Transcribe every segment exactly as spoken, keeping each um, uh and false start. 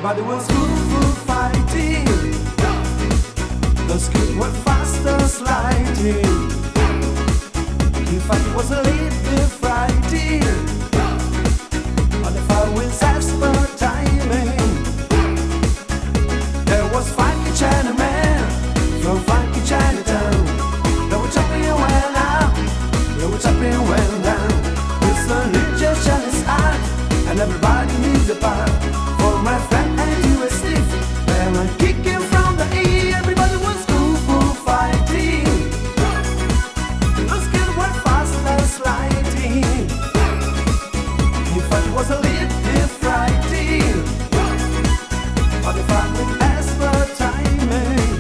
Everybody was full fighting. Those kids were faster sliding. The fight was a little frightening. On the far with expert timing. There was funky Chinaman from funky Chinatown. They were chopping and went out. They were chopping and went down. With the ninja Chinese art, and everybody needs a part. For my friend and you were stiff. They were kicking from the E. Everybody was cool for fighting. Those kids were fast and sliding. The fight was a little frightening. On the far with expert timing.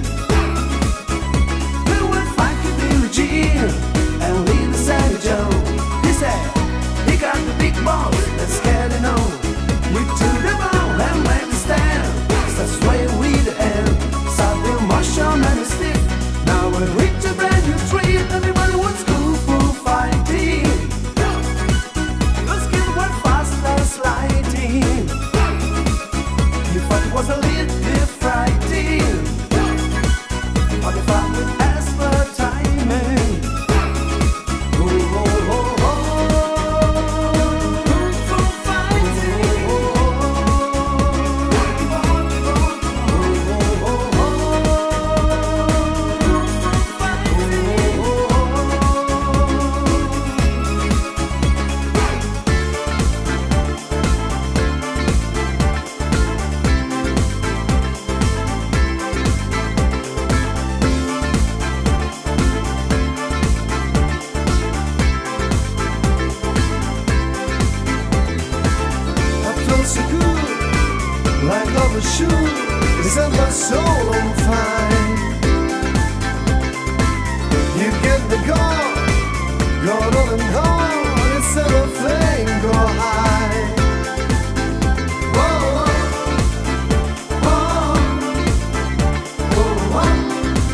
We were funky Billie Jean and Little Sandy Joe. He said he got the big balls, let's get it on. We took them out and made the stand. Start swaying with the hand. Start the motion and the stiff. Now we reach a brand new tree. Everybody was cool for fighting. Those kids were fast and sliding. The fight was a little frightening. On the far with expert timing. Oh, oh, oh, oh. Cool for fighting. So good, like love a shoe, set my soul on fire. You get the goal, go on and on, it's everything go high. Whoa, whoa, whoa, whoa.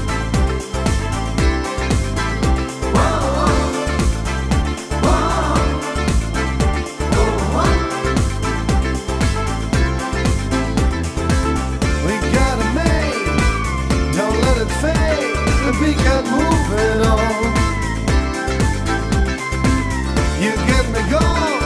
We got moving on. You get me going.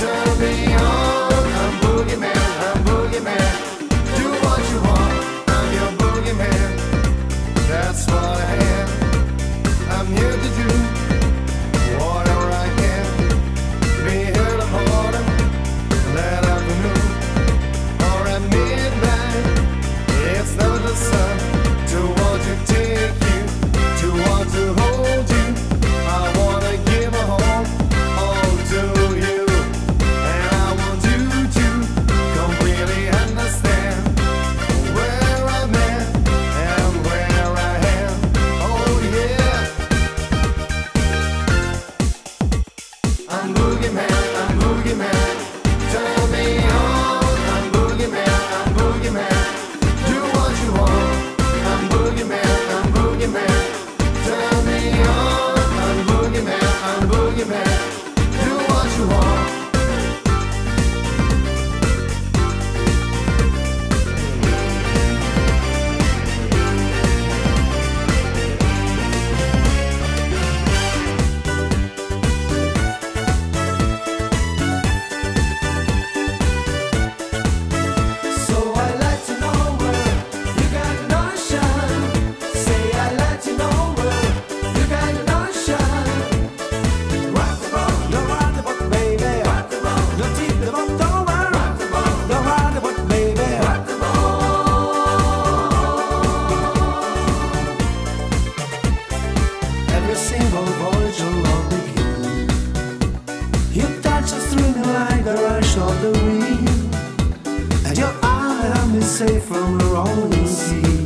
Turn me on, I'm boogie man, I'm boogie man. Do what you want, I'm your boogie man. That's what I am. I'm here to do whatever I can. Be here in the morning, late afternoon, or at midnight. It's never the sun to want to take you, to want to hold you. I wanna give a home all to you, and I want you to completely understand where I'm at and where I am. Oh yeah, I'm boogie man, I'm boogie man. Turn me on, I'm boogie man, I'm boogie man. Do what you want, I'm boogie man, I'm boogie man. Turn me on, I'm boogie man, I'm boogie man. Do what you want. So I like to know where you got notion. Say I like to know where you got notion. Rock the boat, no rock the boat, baby. Rock the boat, no keep the boat over. Rock the boat, no rock the boat, baby. Rock the boat. Every single voyage along the key, you touch us through me like the rush of the wind, and your arm held me safe from a rolling sea.